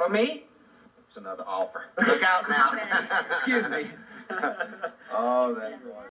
For me? It's another offer. Look out now. Excuse me. Oh, that's